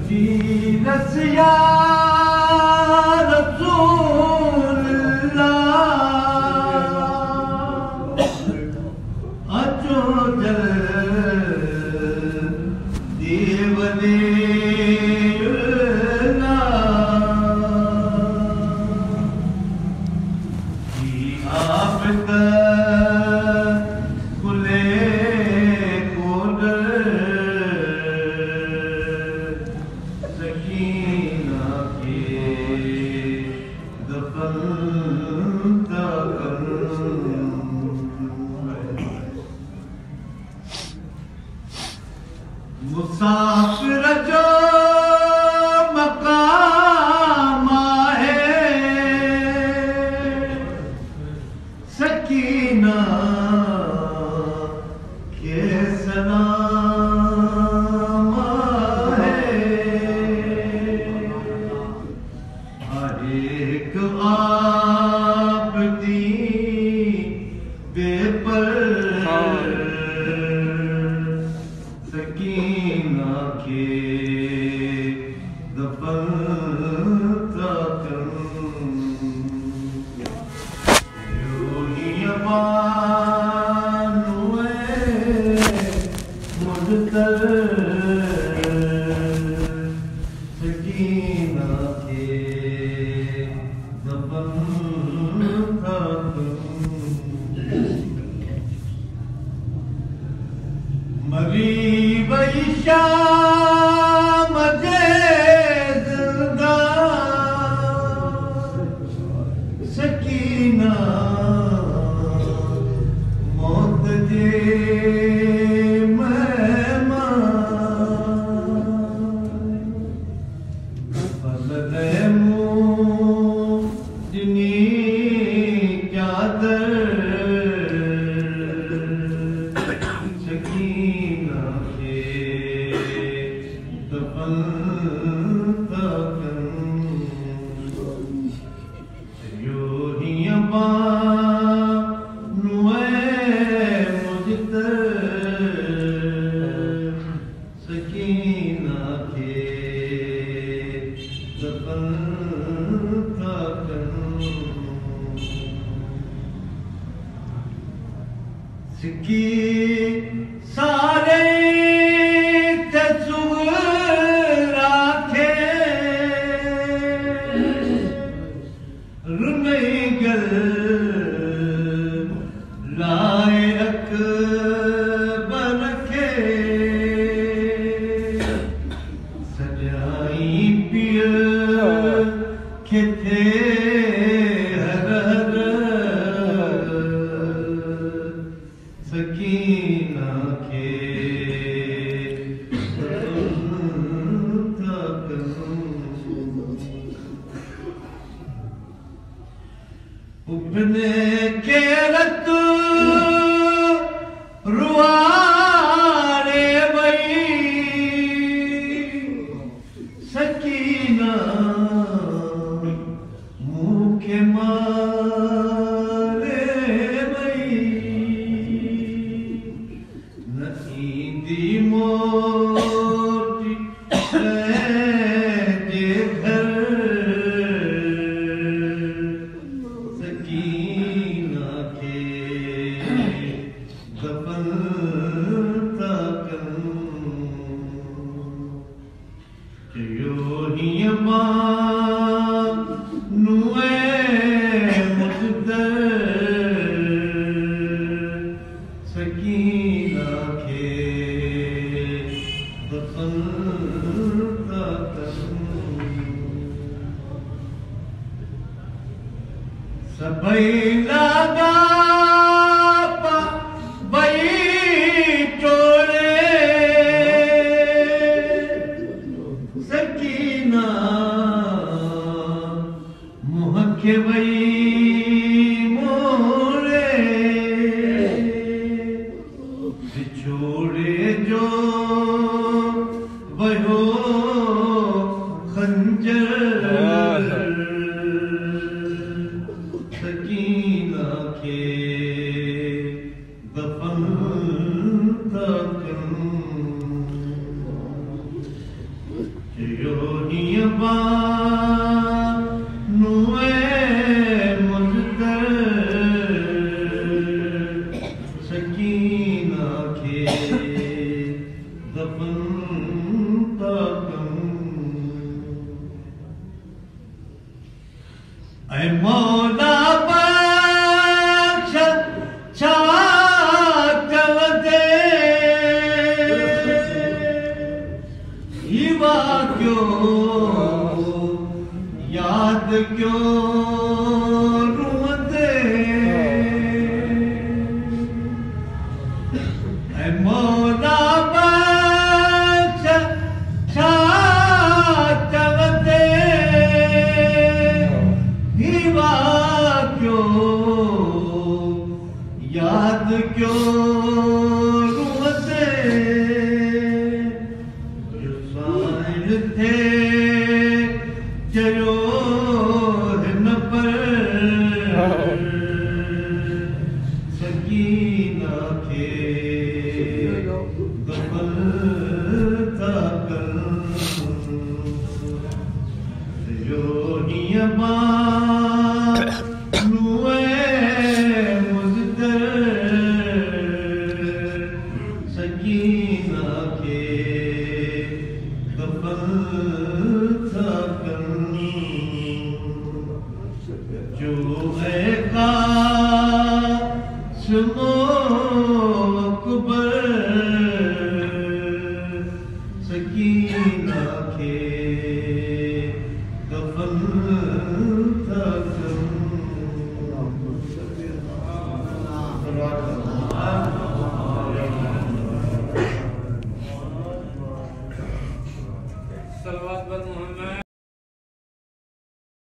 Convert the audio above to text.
genus या रसूल अल्लाह अचो जल्दी वली मुसाफिर जो मकाम है सकीना के सलाम है हर एक आपदी बेपर सकीना के दफन तक मुझतर सकीना के दफन तक मरी वही शाम जिंदा सकीना मौत जे मेहमान फज़ल मुँह जिनी चादर सकीना के दफन तक योहियां बानुए मुझतर सकीना के दफन तक सिकी सारे राखे रुनैगल लाए अकबर के सजाई पिय के थे हर सकीना के उपने के रत रुआरे वही सकीना मुँह के मारे वही नईंदी मोटी जे घर सकीना के दफन तक योहियां बानुए मुझतर सकीना के दफन तक सबई लगा बई चोरे सकीना मुँह के वही मोरे बिछोड़े जो वहो खंजर सकीना के दफन तक सकीना खे दफन ऐ मौला बख्श छा चवदे हीवा क्यों याद क्यों रोंदे ऐ मौला बख्श छा चवदे हीवा क्यों याद क्यों रोंदे जो साइल थे जयो हिन पर सकीना खे दफन था कर जो नियमा सकीना के दफन था करनी जो है कास्मो अकबर सकीना के दफन था सलवात बर मोहम्मद